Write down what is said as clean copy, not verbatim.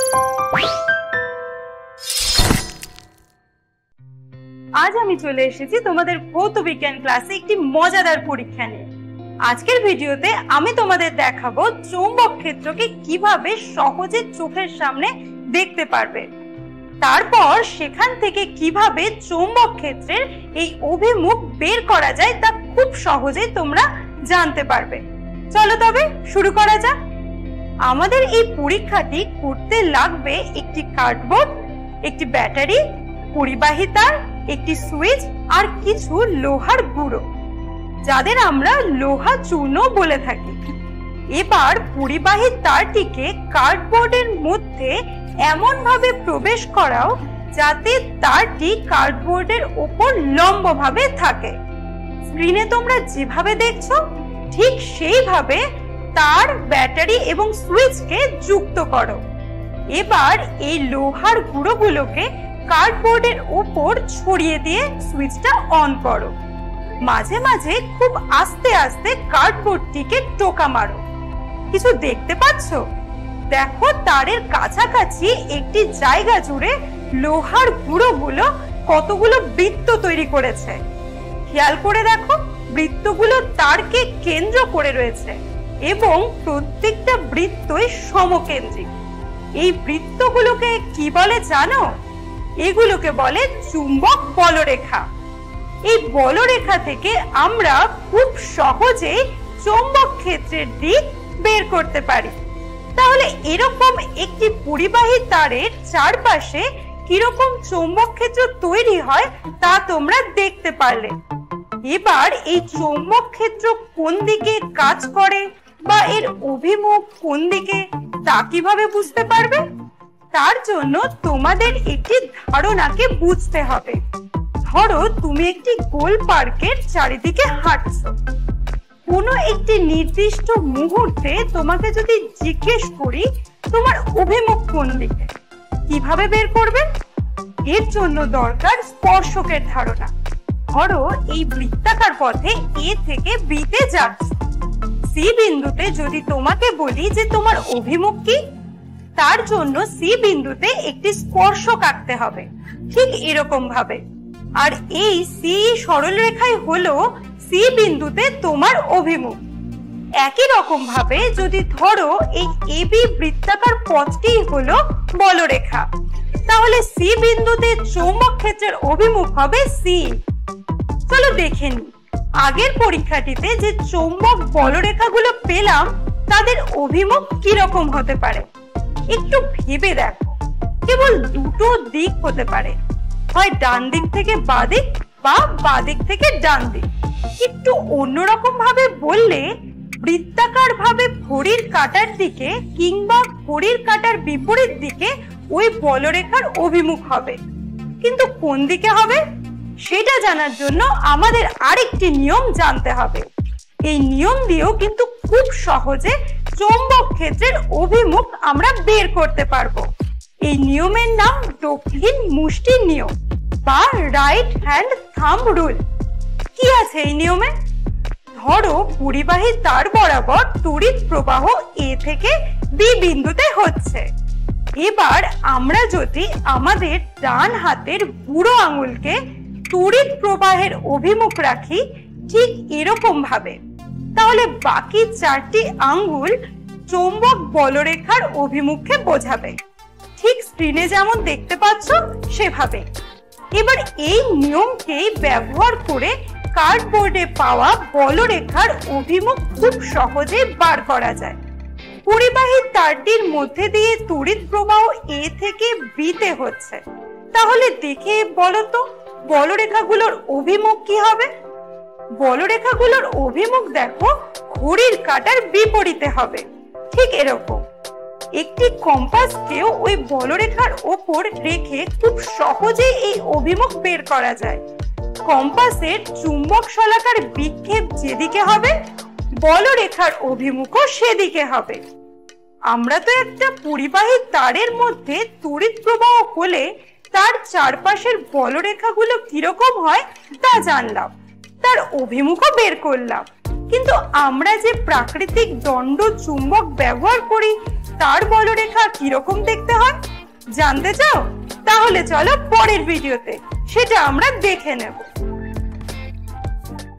আজ আমি চলে এসেছি তোমাদের ভৌত বিজ্ঞান ক্লাসে একটি মজাদার পরীক্ষা নিয়ে। আজকের ভিডিওতে আমি তোমাদের দেখাবো চৌম্বক ক্ষেত্রকে কিভাবে সহজে চোখের সামনে দেখতে পারবে, তারপর সেখান থেকে কিভাবে চৌম্বক ক্ষেত্রের এই অভিমুখ বের করা যায় তা খুব সহজেই তোমরা জানতে পারবে। চলো তবে শুরু করা যাক। আমাদের এই পরীক্ষাটি করতে লাগবে একটি কার্ডবোর্ড, একটি ব্যাটারি, পরিবাহী তার, একটি সুইচ আর কিছু লোহার গুঁড়ো, যাদের আমরা লোহা চূর্ণ বলে থাকি। এবার পরিবাহী তারটিকে কার্ডবোর্ডের মধ্যে এমন ভাবে প্রবেশ করাও যাতে তারটি কার্ডবোর্ডের উপর লম্বভাবে থাকে। স্ক্রিনে তোমরা যেভাবে দেখছো ঠিক সেইভাবে তার, ব্যাটারি এবং সুইচকে যুক্ত করো। এবার এই লোহার গুঁড়োগুলোকে কার্ডবোর্ডের উপর ছড়িয়ে দিয়ে সুইচটা অন করো। মাঝে মাঝে খুব আস্তে আস্তে কার্ডবোর্ডটিকে টোকা মারো। কিছু দেখতে পাচ্ছ? দেখো তারের কাছাকাছি একটি জায়গা জুড়ে লোহার গুঁড়োগুলো কতগুলো বৃত্ত তৈরি করেছে। খেয়াল করে দেখো, বৃত্তগুলো তারকে কেন্দ্র করে রয়েছে এবং প্রত্যেকটা বৃত্তই সমকেন্দ্রিক। এই বৃত্তগুলোকে কি বলে জানো? এগুলোকে বলে চুম্বক বলরেখা। এই বলরেখা থেকে আমরা খুব সহজে চৌম্বক ক্ষেত্রের দিক বের করতে পারি। তাহলে এরকম একটি পরিবাহী তারের চারপাশে কিরকম চৌম্বক ক্ষেত্র তৈরি হয় তা তোমরা দেখতে পারলে। এবার এই চৌম্বক ক্ষেত্র কোন দিকে কাজ করে বা এর অভিমুখ কোন দিকে তা কিভাবে বুঝতে পারবে? তার জন্য তোমাদের একটি ধারণাকে বুঝতে হবে। ধরো তুমি একটি গোল পার্কের চারিদিকে হাঁটছো। কোনো একটি নির্দিষ্ট মুহূর্তে তোমাকে যদি জিজ্ঞেস করি তোমার অভিমুখ কোন দিকে, কিভাবে বের করবে? এর জন্য দরকার স্পর্শকের ধারণা। ধরো এই বৃত্তাকার পথে এ থেকে বি তে যাচ্ছ। সি বিন্দুতে যদি তোমাকে বলি যে তোমার অভিমুখ কি, তার জন্য সি বিন্দুতে একটি স্পর্শক আঁকতে হবে, ঠিক এরকম ভাবে। আর এই সি সরল রেখাই হলো সি বিন্দুতে তোমার অভিমুখ। একই রকম ভাবে যদি ধরো এই এবি বৃত্তাকার পথটি হলো বলরেখা, তাহলে সি বিন্দুতে চৌম্বক ক্ষেত্রের অভিমুখ হবে সি। চলো দেখে নিই আগের পরীক্ষাটিতে যে চৌম্বক বলরেখাগুলো পেলাম তাদের অভিমুখ কিরকম হতে পারে। একটু ভেবে দেখো, কেবল দুটো দিক হতে পারে, হয় ডান দিক থেকে বাঁ দিক বা বাঁ দিক থেকে ডান দিক। একটু অন্যরকম ভাবে বললে বৃত্তাকার ভাবে ঘড়ির কাঁটার দিকে কিংবা ঘড়ির কাঁটার বিপরীত দিকে ওই বলরেখার অভিমুখ হবে। কিন্তু কোন দিকে হবে সেটা জানার জন্য আমাদের আরেকটি নিয়ম জানতে হবে। এই নিয়ম দিয়েও কিন্তু খুব সহজে চৌম্বক ক্ষেত্রের অভিমুখ আমরা বের করতে পারবো। এই নিয়মের নাম দক্ষিণ মুষ্টির নিয়ম বা রাইট হ্যান্ড থাম্ব রুল। কি আছে এই নিয়মে? ধরো পরিবাহী তার বরাবর তড়িৎ প্রবাহ এ থেকে বি বিন্দুতে হচ্ছে। এবার আমরা যদি আমাদের ডান হাতের বুড়ো আঙুলকে তড়িৎ প্রবাহের অভিমুখ রাখি ঠিক এরকম ভাবে, তাহলে বাকি চারটি আঙ্গুল চৌম্বক বলরেখার অভিমুখে বোঝাবে, ঠিক স্ক্রিনে যেমন দেখতে পাচ্ছ সেভাবে। এবার এই নিয়মকেই ব্যবহার করে কার্ডবোর্ডে পাওয়া বলরেখার অভিমুখ খুব সহজে বার করা যায়। পরিবাহী তারটির মধ্যে দিয়ে তড়িৎ প্রবাহ এ থেকে বি তে হচ্ছে, তাহলে দেখে বলো তো বলরেখাগুলোর অভিমুখ কি হবে? বলরেখাগুলোর অভিমুখ দেখো ঘড়ির কাঁটার বিপরীতে হবে, ঠিক এরকম। একটি কম্পাসকেও ওই বলরেখার ওপর রেখে খুব সহজেই এই অভিমুখ বের করা যায়। কম্পাসের চুম্বক শলাকার বিক্ষেপ যেদিকে হবে বলরেখার অভিমুখও সেদিকে হবে। আমরা তো একটা পরিবাহী তারের মধ্যে তড়িৎ প্রবাহ হলে তার চারপাশের বলরেখাগুলো কিরকম হয় তা জানলাম, তার অভিমুখও বের করলাম। কিন্তু আমরা যে প্রাকৃতিক দণ্ড চুম্বক ব্যবহার করি তার বলরেখা কিরকম দেখতে হয় জানতে চাও? তাহলে চলো পরের ভিডিওতে সেটা আমরা দেখে নেব।